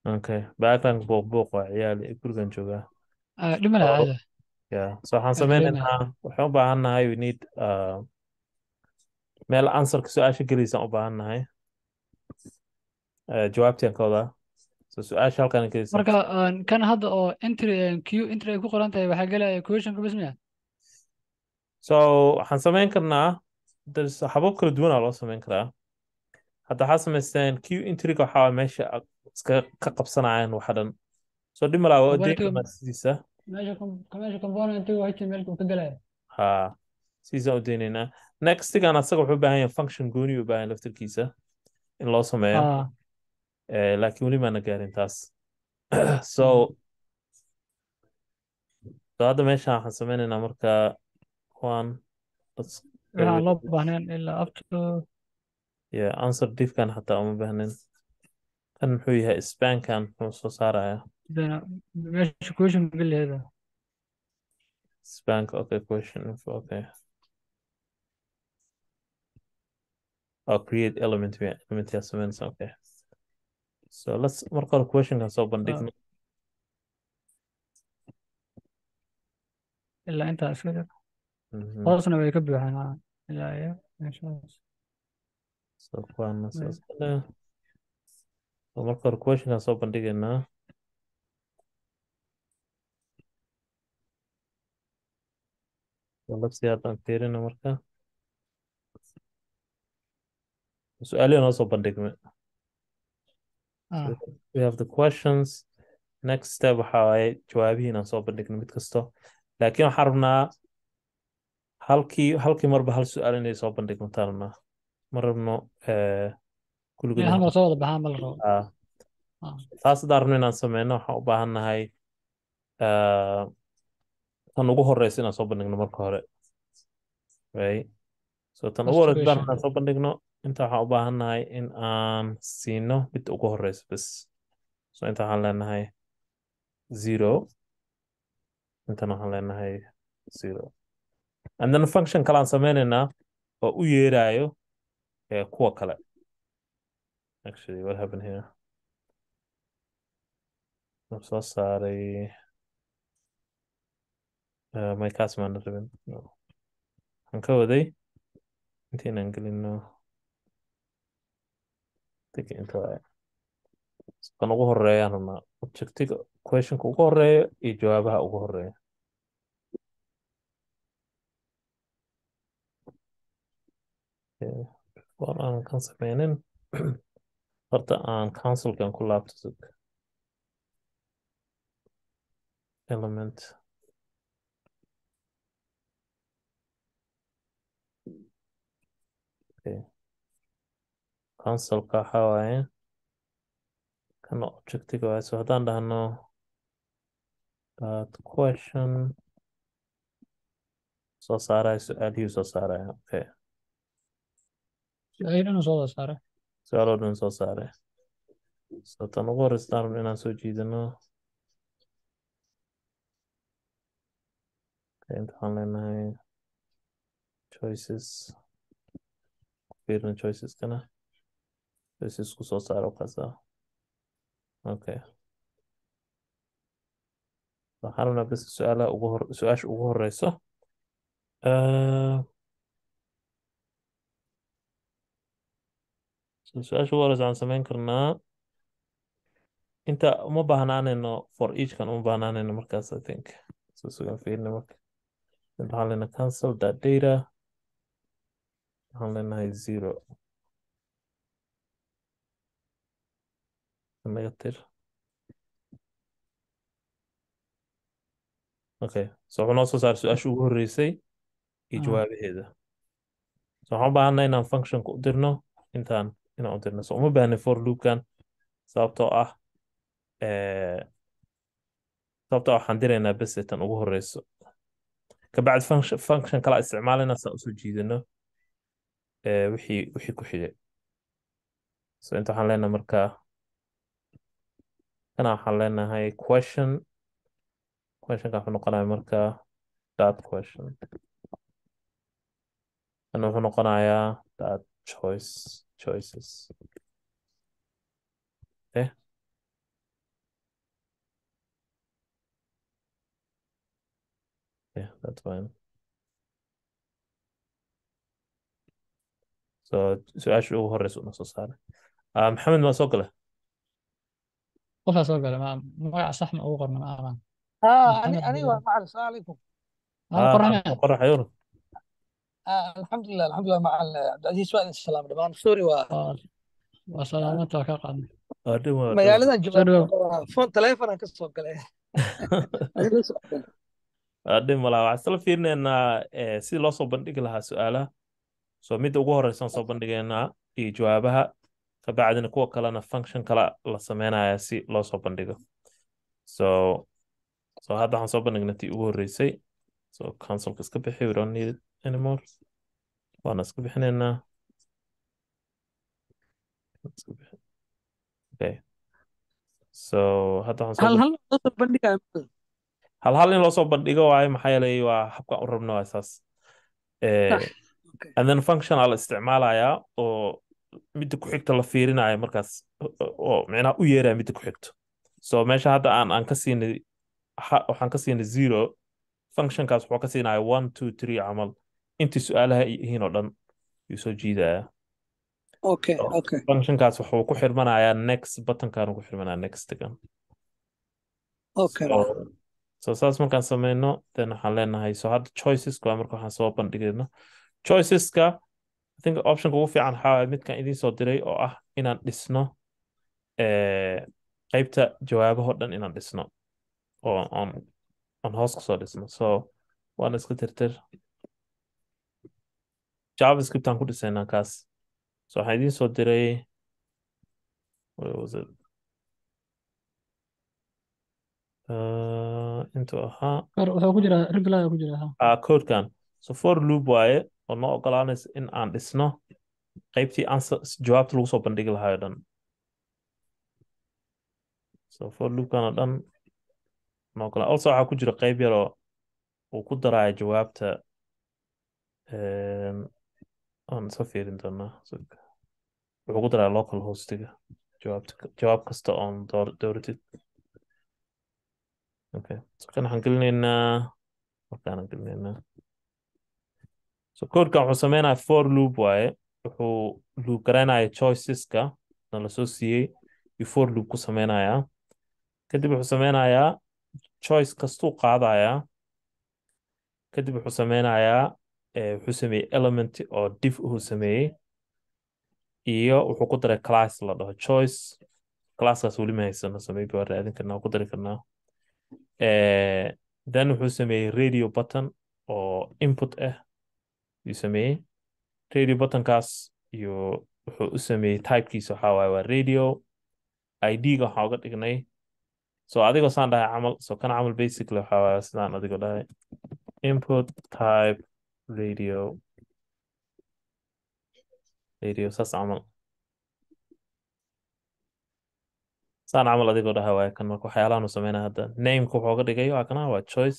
okay background buuq waa ciyaal gurigan joogaa. dhima So, laha caada. so waxaan waan dareemaya. sameynaynaa waxaan u baahannahay we need meel answerka su-aasha geliysaan u baahannahay jawaabtaan ka wadaa so su-aasha halkaan geliysaan marka kan hadda oo entry q entry ay ku qoran tahay waxaa gelaya questionka bas miya. so waxaan samayn karnaa habab kala duwanaa loo samayn karaa hadda waxaa samaysteen q intriga waxaa waye meesha aad iska ka qabsanayaan waxa dhan so dhimalaa waa odayn componentiga karnaa sidiisa meesha componentiga html ku ka gelaya. ha sidiisaan u daynaynaa nextigan asaga wuxuu u baahan yahay function gooni u baahan yahay laftarkiisa in loo sameeyo ah laakiin weli maana gaarin taas ah. so hadda meeshaan waxaan sameynaynaa marka one let's get waxaan rid loo of this. baahnayn ilaa up to Yeah, answer diffkan xataa uma baahnin kan muxuu yahay spankan muxuu soo saarayaa meesha question geliya. spank okay question info okay oh create element yeah element yeah sameynaysaan okay so let's marka hore questionkan soo bandhigno ilaa intaa iska jir Mhm. hoosna way ka buuxaan ilaa iyo meeshaas. so kuwaana saas kale so marka hore questionkan soo bandhigaynaa so let's see haddaan fiirino marka su-aalihi noo soo bandhigmay so ah we have the questions next step waxaa waaye jawaabihii inaan soo bandhigno mid kasto laakiin waxaan rabnaa halkii marba hal su-aal inay soo bandhigmataan rabnaa ma rabno meel kulligood hamar soo wada baxaan ma la rabo. ah ah taas haddaan rabno inaan sameyno waxaan u baahannahay ah, tan ugu horeysa inaan soo bandhigno marka hore right so tan ugu first horeysa haddaan rabno question. inaan soo bandhigno inta waxaan u baahannahay in aan siino midda ugu horeysa bas so inta waxaan leenahay zero intan waxaan leenahay zero and then function kale aan sameynaynaa oo u yeerayo kuwa kale actually what happened here I'm soo saaray my kaas maana rabin no. waxaan ka waday intaynaan gelino inta waaye kan ugu horeeyaan rabnaa objectiga questionka ugu horeeya iyo jawaabaha ugu horeeya war aan kan sameynin horta aan councilkan ku laabto element okay. councilka waxaa waaye kan objectiga waaye so haddaan dhahno question soo saaraya su-aalihii soo saaraya okay su-aal inuu soo wada saaray. su-aaloo dhan soo saaraya so tan ugu horeysa haddaan rabno inaan soo jiidano okay, inta waxaan leenahay choices fiirina choiceskana choices ku soo saaro kaasa okay waxaan rabnaa bas su-aasha ugu horeyso su-aasha ugu horeysa waxaan sameyn karnaa inta uma baahnaanayno for each kan uma baahnaanayno markaas I think so sugan fiirina marka waxaan leenahay cancel that data waxaan leenahay zero naga tir okay so wuxuu noo soo saaray su-aasha ugu horeysay iyo ah jawaabaheeda so waxaan u baahanay inaan functionka u dirno inaan u dirno so uma baahnay for loopkan sababtoo ah eh, sababtoo ah waxaan diraynaa bes tan ugu horeyso kabacdi function kala isticmaalayna saan usoo jiidano wixii ku xigay so inta waxaan leenahay markaa kana waxaan leenahay questionka wuxuu noqonaya markaa dot question kana wuxuu noqonayaa dot choices okay Yeah, that's fine. So su-aasha ugu horeysa una soo saaray. Maxamed ma soo gala? qofaa soo gala magaca sax ma ugu qorna ma aqaan أنا maxamed أنا مع السلام عليكم. qorna qorax yurub. الحمد لله الحمد لله مع عبد العزيز سؤال السلام دمان سوري waa salaamata waa ka qaadnay Dhima magaalada soo dhawow jooga فون تليفون ka soo galay adiga soo galay dhima laha waxaan isla fiirinaynaa sidii loo soo bandhigi lahaa su-aalaha. So midda ugu horeysan soo bandhigaynaa iyo jawaabaha, kabacdina kuwa kalena function kala la sameynaya si loo soo bandhigo. So hadda waxaan soo bandhignay tii ugu horeysay. So cancelka iska bixi, we don't need it anymore. waana iska bixinaynaa. Okay. So hadda waxaan hal hal soo bandhigayo hal in loo soo bandhigo waaye, maxaa yeelay waa habka u rabno waa saas. okay And then function aa la isticmaalayaa oo midda ku xigta la fiirinayo markaas, oo micnaha u yeeraya midda ku xigto. So meesha hadda aan ka siinay waxaan ka siinay 0, functionkaas wuxuu ka siinaya 1 2 3 camal intii su-aalaha ay yihiin oo dhan yuu soo jiidaya. okay okay functionkaas wuxuu ku xirmanayaa next buttonkan ku xirmanayaa nextgan. okay So saas markaan sameyno then waxaan leenahay so hadda choiceska waa marka waxaan soo bandhigayno choiceska. I think optionka ugu fiican waxaa waaye midkan idiin soo diray oo ah inaan dhisno qaybta jawaabahoo dhan inaan dhisno oo aan hoos kasoo dhisno. So waana iska tirtir javascript aan ku dhisaynaa kaas. So waxaan idiin soo diray where was it? intuu ahaa wuxuu ku jiraa reply ku jiraa codekan. So for loop waaye oo noo ogolaanaysa in aan dhisno qaybtii answer jawaabta lagu soo bandhigi lahaa oo dhan. So for loopkan oo dhan noo ogolaan. Also waxaa ku jira qayb yaroo uu ku daraayo jawaabta aan soo fiirin doonaa. wuxuu ku daraya local hostiga jawaab kasta oon dooratid. Okay. So kan waxaan gelinaynaa markaan gelinaynaa. So codekan wuxuu sameynaya for loop waaye, wuxuu loop garaynaya choiceska na la soo siiyey iyo for loop ku sameynayaa. kadib wuxuu sameynayaa choice kastuu qaadayaa. kadib wuxuu sameynayaa wuxuu sameeyey element oo div uu sameeyey iyo wuxuu ku daray class la dhaho choice. classkaas weli ma haysano, sameybi waa raadin karnaa, ku dari karnaa. then wuxuu sameeyey radio button oo input ah yuu sameeyey. radio buttonkaas iyo wuxuu u sameeyey typekiisa waxaa waaye waa radio. id-ga waxaa uga dhignay so adigoo saan dhahay camal. So kan camal basically waxaa waaye sidaan adigoo dhahay input type radio saas camal. saan camal adigoo dhahay waaye kan marka waxyaalahan uu sameynaya hadda. nameka wuxuu uga dhigay waa kana waa choice.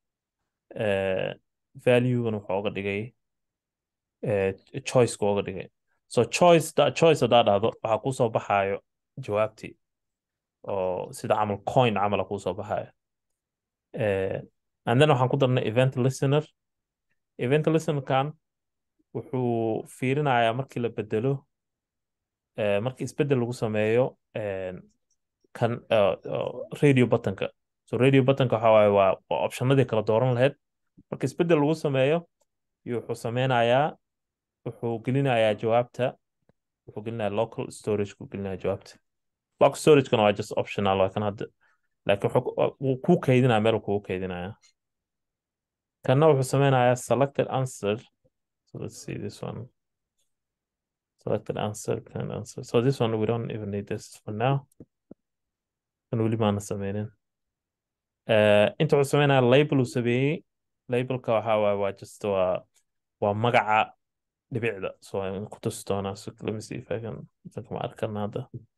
valuegan wuxuu uga dhigay choiceka uga dhigay. So choice haddaa dhahdo waxaa kusoo baxaayo jawaabtii oo sida camal coin camala kusoo baxaayo. And then waxaan ku darnay event listener. event listenerkan wuxuu fiirinayaa markii la bedelo markii isbedel lagu sameeyo kan radio buttonka. So radio buttonka waxaa waaye waa optionadii kala dooran lahayd. marka isbedel lagu sameeyo iyo wuxuu sameynayaa wuxuu gelinayaa jawaabta. wuxuu gelinayaa local storage ku gelinayaa jawaabta. local storage-kana waa just optional waa kan hadda, laakiin wuu kuu kaydinaya meel kugu kaydinaya. kanna wuxuu sameynayaa selected answer. So let's see this one. Selected answer, can answer. So this one we don't even need this for now. kan weli maana sameynin. inta wuxuu sameynayaa label uu sameeyey. labelka waxaa waaye waa just waa magaca dhibicda. So aan ku tusi doonaa. So let me see if I can ma arkan hadda.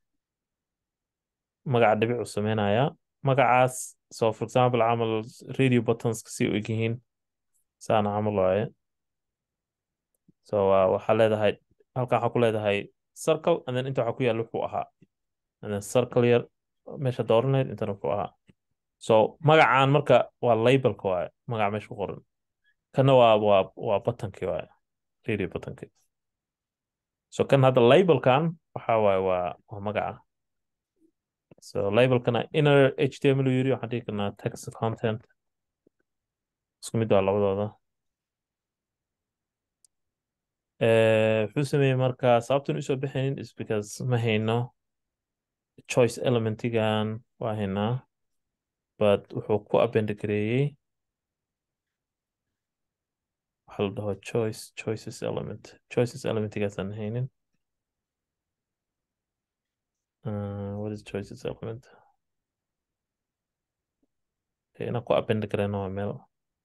magaca dhibic uu sameynayaa. magacaas so for example camal radio buttons si u egyihiin saana camal waaye. So waxaa leedahay halkan waxaa ku leedahay circle and then inta waxaa ku yaalla wuxuu ahaa and then circle yar meesha dooran lahayd intana wuxuu ahaa. So magacaan marka waa labelka waaye. magaca meesha ku qoran kana waa butankii waay radio butankii so kan hadda labelkan waxa waaye waa magaca so labelkana inner html yiri waxaan dhihi karnaa text content isku mid waa labadooda wuxuu sameeyey marka sababtan usoo bixinin is because ma hayno choice elementigan waa haynaa but wuxuu ku appendgareeyey waxa la dhaho choices elementigaasaan haynin what is choices element inaan ku appendgareyno waa meel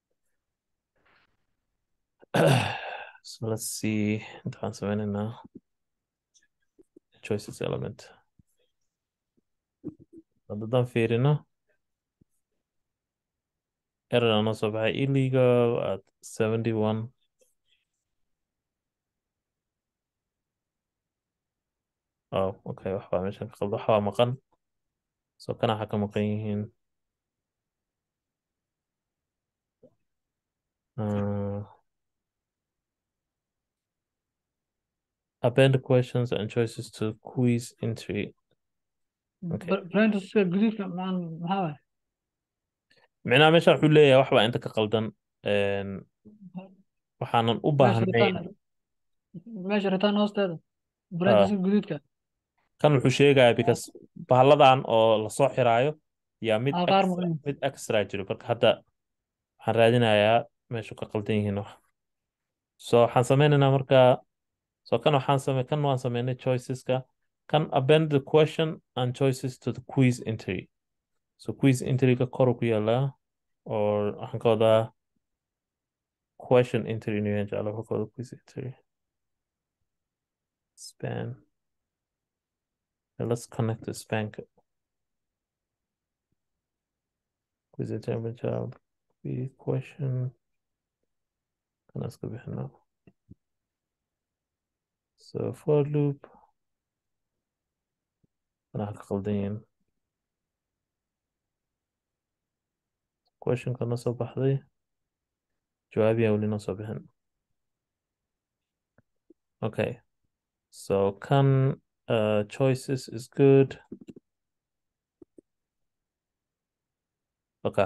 so let's see intaan sameynaynaa choices element haddaan fiirino error anoo soo baxay illegal at 71 oh okay waxbaa meeshan ka qaldo waxbaa maqan so kana waxaa ka maqan yihiin append questions and choices to quiz entry okay parenthesis guduudka maxaa waay micnaha meesha wuxuu leeyahay waxbaa inta ka qaldan waxaanan u baahnayn meesha ritaan hoosteeda parenthesis guduudka kan wuxuu sheegayaa because bahalladan oo lasoo xiraayo yaa qaar maqan mid extra jiro marka hadda waxaan raadinayaa meeshu ka qaldan yihiin wax so waxaan sameynaynaa marka so kan waan sameynay choiceska kan append the question and choices to the quiz entry so quiz entryga koru ku yaalaa or waxaan ka wadaa question entry inuu yahay jecla waxaan ka wadaa quiz entry span let's connect the span quiz entry child question kan iska bixinaa so for loop waxaa ka qaldan yihiin questionka noo soo baxday jawaabiyaa weli noo soo bixin okay so kan choices is good okay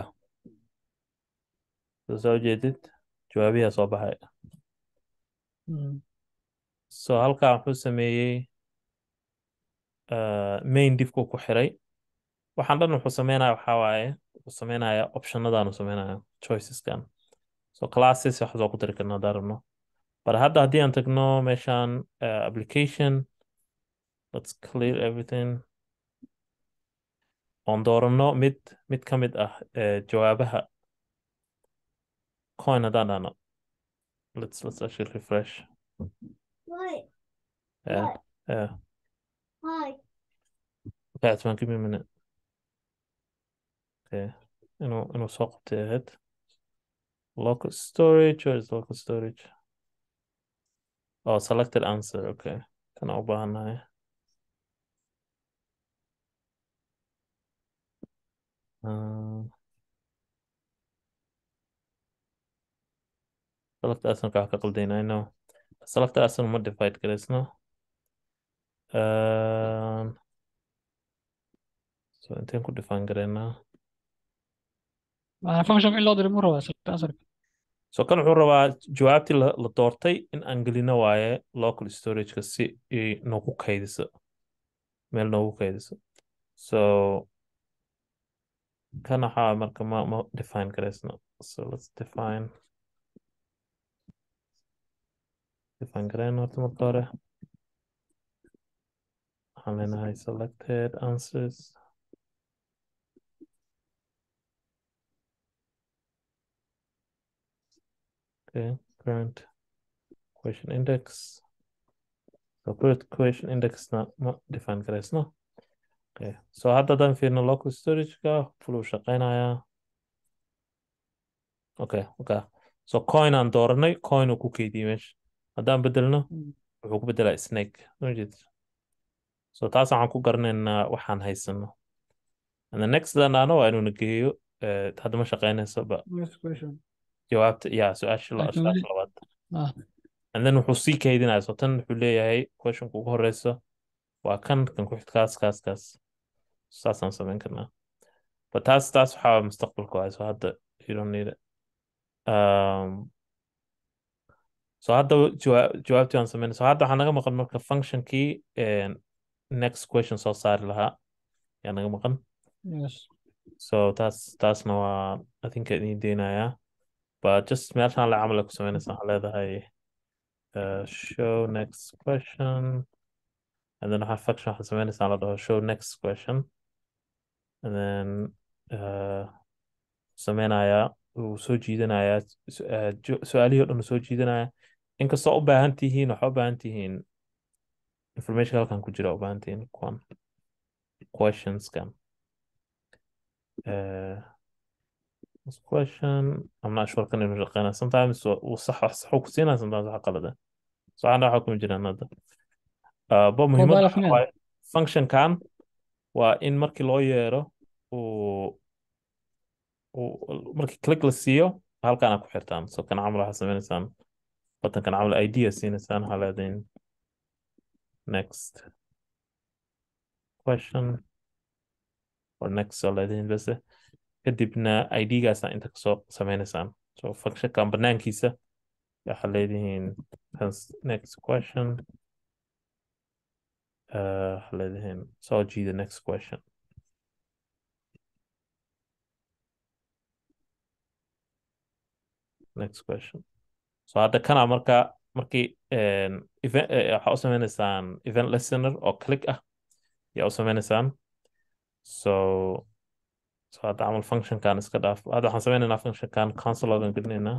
soo jeedid jawaabiyaa soo baxay so halkaa wuxuu sameeyey main diffku ku xiray waxaan dhan wuxuu sameynaya waxaa waaye wuxuu sameynaya optionadaan uu sameynaya choiceskan so classes wax soo ku dari karna haddaan rabno but hadda haddii aan tagno meeshaan application let's clear everything oon doorano mid ka mid ah jawaabaha coin haddaan dhahno let's actually refresh yeah yeah okay Atman, give me a minute okay inuu soo qabtay ahayd local storage where is local storage oh selected answer okay kana u baahanahay selected answer ka qaldayna I know selected answer modified gareysno so inteen ku define gareynaa function in loo diro mu rabaa select answer so kan wuxuu rabaa jawaabtii la doortay in aan gelino waaye local storageka si ay noogu kaydiso meel noogu kaydiso so kan waxaa marka ma define gareysno so let's define gareyno horta marka hore waxaan leenahay selected answers okay current question index so current question index na ma define gareysno okay so hadda haddaan fiirno local storageka full uu shaqeynayaa okay so coin aan dooranay coin uu ku keydiyey meesha haddaan bedelno wuxuu ku bedelaa snake so taas waxaan ku garanaynaa waxaan haysano and the next dan ana waa inuuna geeyo hadda ma shaqeynayso ba next question jawaabta su-aasha laakiin su-aasha weli labaad ah and then wuxuu sii kaydinaya so tan wuxuu leeyahay questionka ugu horeyso waa kan ku xigta kaas saasaan samayn karnaa but taas waxaa mustaqbalka waay so hadda you don't need it so hadda jawaabtii aan samaynay so hadda waxaa naga maqan marka functionkii next question soo saari lahaa yaa naga maqan yes so taasna waa I think idin deynayaa but just meeshaan le camal ay ku samaynaysa waxaa leedahay show next question and then waxaa function waxaa samaynaysaa la dhaho show next question and then samaynayaa wuu soo jiidanayaa su-aalihii o dhan soo jiidanaya inkastoo u baahan tihiin waxaa u baahan tihiin information halkan ku jira u baahan tihiin kuwan questionskan this question I'm not sure kan inuu shaqeynaa sometimes wuu saxuu ku siinaya sometimes waxa qalada so waxaan waxaa kuma jiraan hadda ba muhiimadda mobile waxaa phone waaye functionkan waa in markii loo yeero uu markii click la siiyo halkan aad ku xirtaan so kan camal waxaa sameynaysaan batankan camal idea siinaysaan waxaa leedahin next question or next oo leedahin base kadibna idgaasa inta kasoo sameynaysaan so functionkan banaankiisa waxaa leedihiin next question waxaa leedihiin soo jiida next question next question so hadda kana markii waxaa u sameynaysaan event listener oo click ah yaa u sameynaysaan so hadda camal functionkan iska dhaaf hadda waxaan sameynaynaa functionkan console ogan gelinaynaa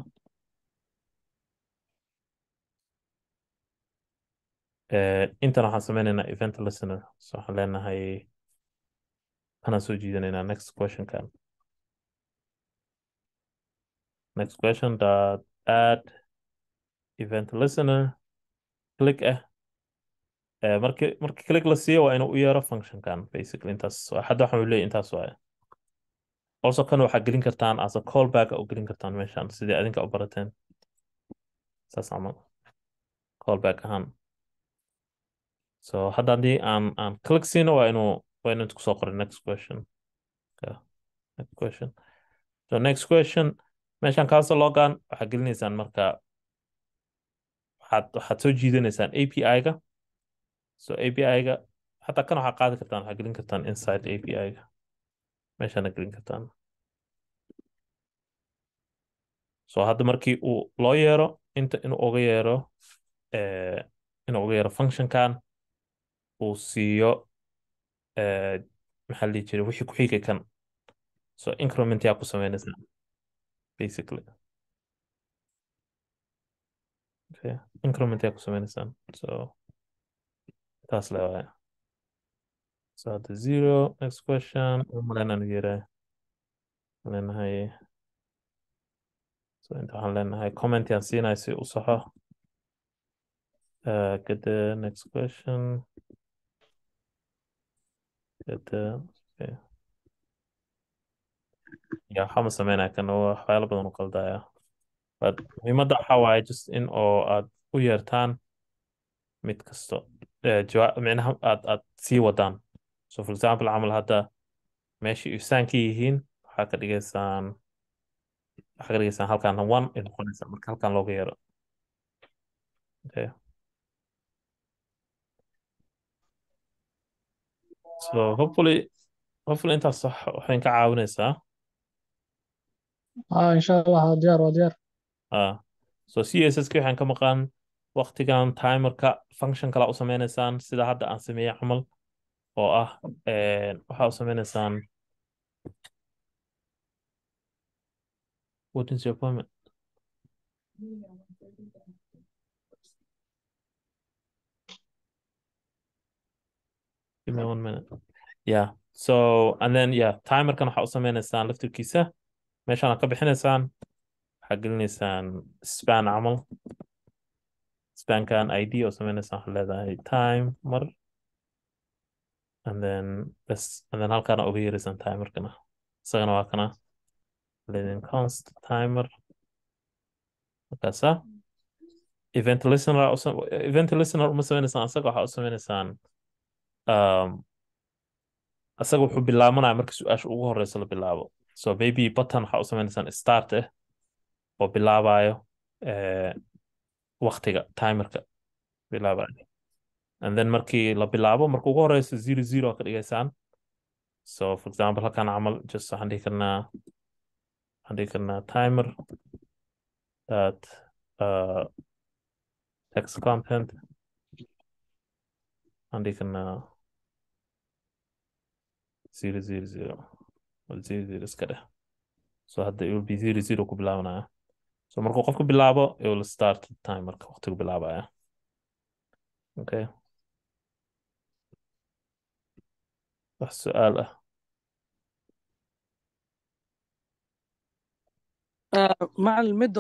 intan waxaan sameynaynaa event listener so waxaan leenahay kanaan soo jiidanaynaa next questionkan next question dot add event listener click markii click la siiyo waa inuu u yeero functionkan basically intaas hadda waxaan leeyahay intaas waay also kan waxaa gelin kartaan as a callback u gelin kartaan meeshaan sidii adinka u barateen saas camal callback ahaan so hadda haddii aan click siino waa inuu kusoo qoray next question next question so next question meeshaan kaasoo logan waxaa gelinaysaan marka waxaad soo jiidanaysaan API-ga so API-ga xataa kan waxaa qaadi kartaan waxaa gelin kartaan inside API-ga meeshaana gelin kartaan so hadda markii uu loo yeero inuu uga yeero functionkan uu siiyo maxaa la dhihi jiray wixii ku xigay kan so increment yaa ku sameynaysaa basically okay increment yaa ku sameynaysaan so taas le waaya so hadda 0 next question umaleynaan yeeraa leenahay so inta waxaan leenahay comment yaan siinaya si u saxo get the next question get the okay waxaa ma sameynaya kan waxyaalo badan u qaldaya but muhiimadda waxaa waaye just in oo aad u yeertaan mid kasto micnaha aad sii wadaan so for example camal hadda meeshii ihsaanka yihiin waxaa ka dhigaysaan halkan one ay noqonaysaa marka halkan looga yeero okay so hopefully intaas waxay ka caawinaysaa insha Allah waa diyaar so CSS-ki waxaan ka maqan waqtigan timerka function kala u sameynaysaan sida hadda aan sameeyey camal oo ah waxaa u sameynaysaan what is your appointment give me 1 minute yeah so and then timerkan waxaa u sameynaysaan laftirkiisa meeshaan ka bixinaysaan waxaa gelinaysaan span camal spankan ID oo sameynaysaan waxaa leedahay time mar and then halkaana uga yeeraysaan timerkana isagana waa kana leading const timer markaasa event listener uma sameynaysaan asaga waxaa u sameynaysaan asaga wuxuu bilaabanaya marka su-aasha ugu horeysa la bilaabo so maybe button waxaa u sameynaysaan start oo bilaabayo waqtiga timerka bilaabayo and then markii la bilaabo marka ugu horeysa 00 ka dhigaysaan so for example halkan camal just waxaan dhihi karnaa timer that text content waxaan dhihi karnaa 000 iska dheh so hadda it will be 00 ku bilaabanaya so markuu qofku bilaabo it will start timerka waqtigu bilaabaya okay wax su'aal ah macallin midda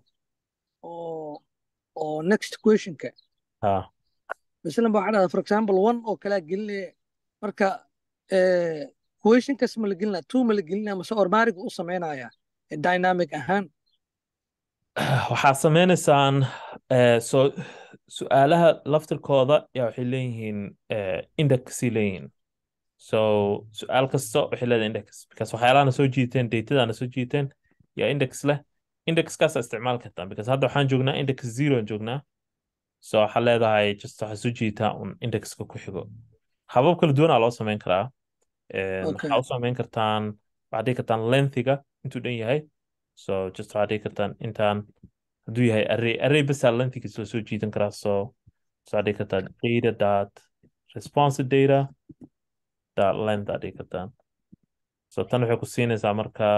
oo next questionka ha مثلا waxaa dhahdaa for example one oo kalaa gelinaya marka questionkas ma la gelinaa two ma la gelinaa mase ormaariga u sameynaya dynamic ahaan waxaa sameynaysaan so su'aalaha laftirkooda yaa waxay leeyihiin indexay leeyihiin so su'aal kasta waxay leedahay index because waxyaalahana soo jiiteen datadana soo jiiteen yaa index leh indexkaasa isticmaal kartaan because hadda waxaan joognaa index 0 joognaa so waxaa leedahay just waxaa soo jiitaa un indexka ku xigo habab kala duwanaa loo sameyn karaa waxaa u sameyn kartaan waxaad dhihi kartaan lengthiga intuu dhan yahay so just waxaad dhihi kartaan intaan hadduu yahay array basaa lengthigiisa soo jiidan karaa so waxaad dhihi kartaa data dot response data dot length aad dhihi kartaan so tan waxay ku siinaysaa marka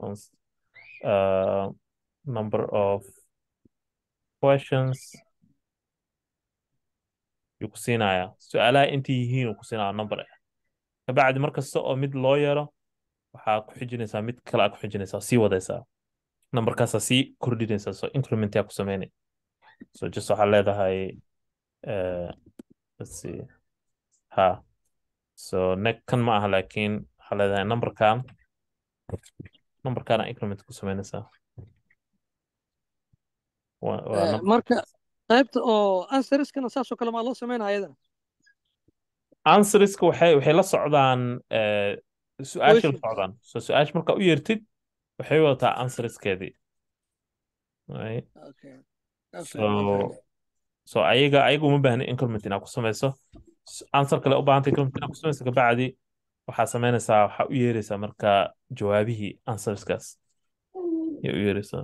number of questions yuu ku siinayaa su'aalaha intay yihiin uu ku siinaya number kabacdi markasta oo mid loo yeelo waxaa ku xijinaysaa mid kale aa ku xijinaysaa sii wadaysaa numberkaasaa sii kordhinaysaa so increment yaa ku sameynay so just waxaa leedahay let's see ha so kan ma aha laakiin waxaa leedahay numberkaana increment ku sameynaysaa marka qaybta oo answeriskana saasoo kale maa loo sameynaya ayadana answeriska waxay la socdaan su-aasha la socdaan so su-aasha markaa u yeertid waxay wadataa answeriskeedii so ayaga uma baahna increment inaad ku samayso answer kale u baahanta increment inaad ku samayso kabacdi waxaa sameynaysaa waxaa u yeeraysaa marka jawaabihii answerskaas yaa u yeeraysaa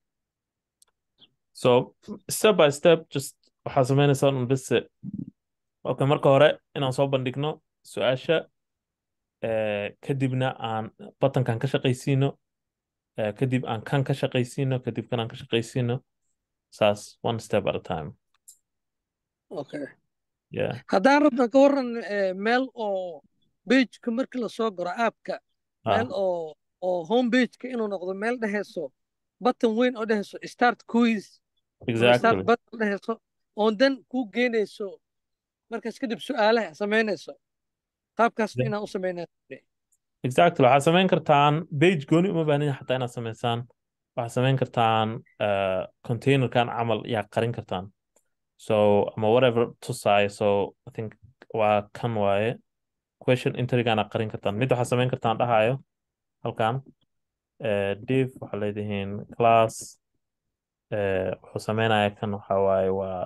so step by step just waxaa sameynaysaa un bise okay marka hore inaan soo bandhigno su-aasha kadibna aan buttonkan ka shaqaysiino kadib aan kan ka shaqaysiino kadib kan aan ka shaqaysiino saas one step at a time okay yeah haddaan rabna ka waran meel oo pageka markii lasoo garo appka meel oo home pageka inuu noqdo meel dhehayso button weyn oo dhehayso start quiz start button dhehayso oon dan kuu geynayso markaas kadib su'aalaha samaynayso qaabkaas inaan u sameynayso exactly waxaad samayn kartaan page gooni uma baahnin xataa inaad samaysaan waxaad samayn kartaan containerkan camal yaa qarin kartaan so ama whatever tusaayo so I think waa kan waaye question entrygaana qarin kartaan mid waxaad samayn kartaan dhahayo halkan div waxaa leedihiin class wuxuu sameynaya kan waxaa waaye waa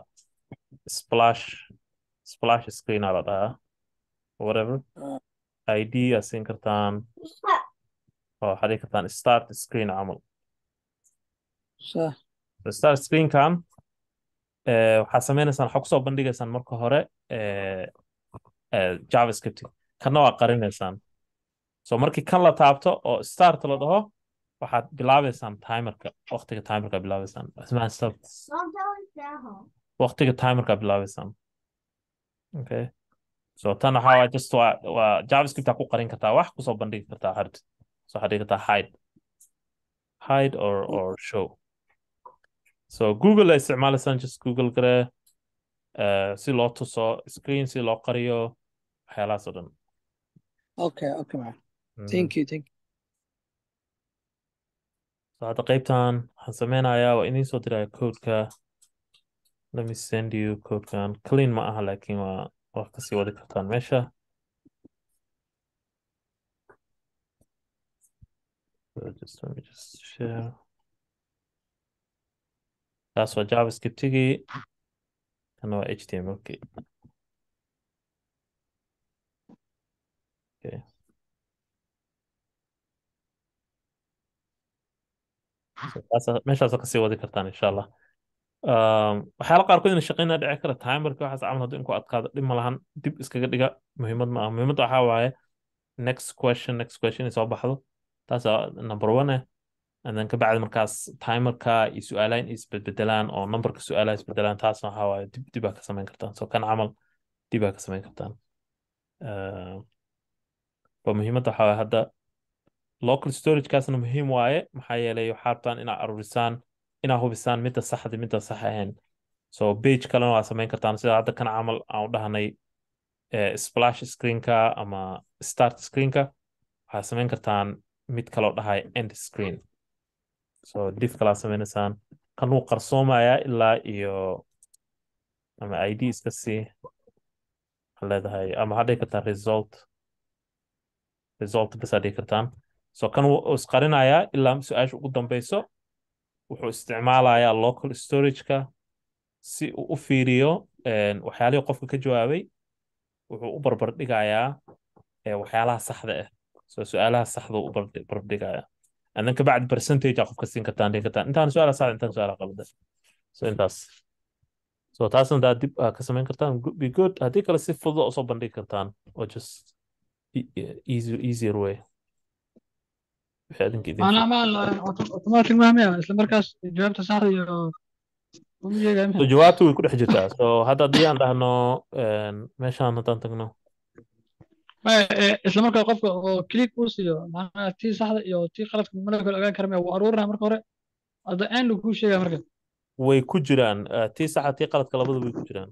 splash screen aa la dhahaa whatever id aa siin kartaan oo waxaad dhihi kartaan start screen camal start screenkan waxaad sameynaysaan waxaa kusoo bandhigaysaan marka hore javascript kanna waa qarinaysaan so markii kan la taabto oo start la dhaho waxaad bilaabaysaan timerka waqtiga timerka bilaabaysaan waqtiga timerka bilaabaysaan okay so tan waxaa waa just waa javascript ku qarin kartaa wax kusoo bandhigi kartaa hard so waxaad dhigi kartaa hide or show so google ay isticmaalaysaan just google gare si loo tuso screen si loo qariyo waxyaalahaas oo dhan okay man thank you So hadda qaybtan waxaan sameynayaa waa idiin soo diraya codeka. Let me send you codekan. Clean ma aha laakiin waa kasii wadi kartaan meesha. So let me just share. Taas waa JavaScript-gii. Kana waa HTML-kii. Okay. So meeshaasoo kasii wadi kartaan insha Allah. waxyaala qaarkood in shaqeynaa dhici kara timerka waxaas camal hadduu inku adkaado dhib ma lahan dib iskaga dhiga muhiimad ma aha muhiimadda waxaa waaye next question ay soo baxdo taas number one and then kabacdi markaas timerka iyo su-aalaha in isbedbedelaan oo numberka su-aalaha isbedelaan taasna waxaa waaye dibaa ka samayn kartaan so kan camal dibaa ka samayn kartaan ba muhiimadda waxaa waaye hadda local storagekaasna muhiim waaye maxaa yeelay waxaa rabtaan inaa aruurisaan inaa hubisaan midda saxda midda sax ahayn so page kalena waa samayn kartaan sida hadda kan camal aan u dhahnay splash screenka ama start screenka waxaa samayn kartaan mid kaloo dhahay end screen so div kalaa sameynaysaan kan wuu qarsoomayaa ilaa iyo ama id iska sii waxaa leedahay ama waxaa dhihi kartaa result bas aa dhihi kartaan so kan wuu isqarinayaa ilaa su-aasha ugu dambeyso wuxuu isticmaalayaa local storageka si uu u fiiriyo waxyaalihii qofka ka jawaabay wuxuu u barbar dhigayaa waxyaalaha saxda ah so su-aalaha saxda u barbar dhigayaa and then kabacdi percentage aa qofka siin kartaan dhihi kartaan intaan su-aalaha saxda intaan su-aalaha qalada so intaas so taasna daa dib ka samayn kartaan be good haddii kale si fudud oo soo bandhigi kartaan oo just easier way أنا ما أوتوماتيك ما إسلا مركز جوابته صح so jawaabtu way ku dhex jirtaa so hadda haddii aan dhahno meeshaan haddaan tagno إسلا مركز قفك كليك أوسيو معناها تي صح يو تي خلف مركز الأجان كرمي وأرورها مركز هوري هذا أين لو كل شيء مركز way ku jiraan tii saxa tii qaladka labada way ku jiraan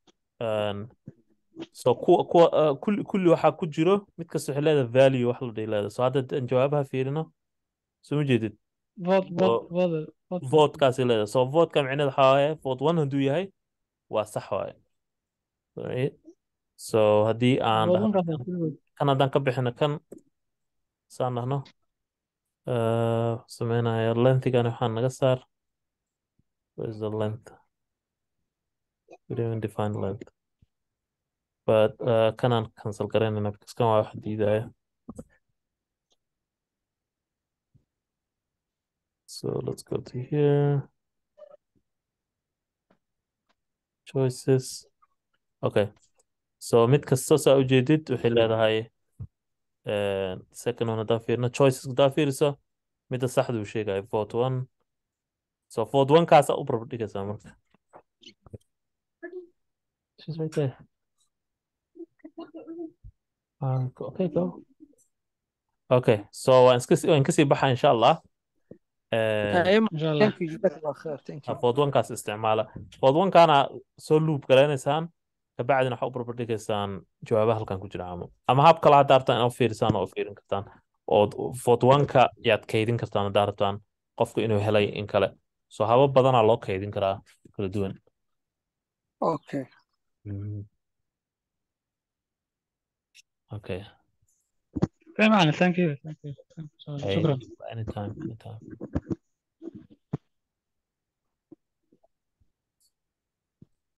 so kulli waxaa ku jiro mid kasta waxay leedahay value wax la dhihi leedahay so hadda aan jawaabaha fiirino soo ma jeedid vote-kaasay leedahay so vote-ka micneed waxaa waaye vote one hadduu yahay waa sax waaye so haddii aan kan haddaan ka bixino kan saan dhahno sameynaya lengthigan waxaan naga saar where's the length we don't even define length but kanaan cancel garaynayna because kan waa wax diidaya so let's go to here choices okay so mid kasta saa ujeedid waxay leedahay second one haddaan fiirino choices haddaan fiiriso midda saxda uu sheegaya vote one so vote one kaasa u barbar dhigaysaa marka she's right there okay go okay so waan kasii baxa insha allah إن شاء الله جزاك الله خير vote one kaas isticmaala vote one kaana soo loop garaynaysaan kabacdina waxaa u barbar dhigaysaan jawaabaha halkan ku jira ama hab kale haddaa rabtaan inaad fiirisaan oo fiirin kartaan oo vote one-ka yaad kaydin kartaan haddaa rabtaan qofku inuu helay in kale so habab badanaa loo kaydin karaa kala duwan okay okay تمام thank you Hey, شكرا anytime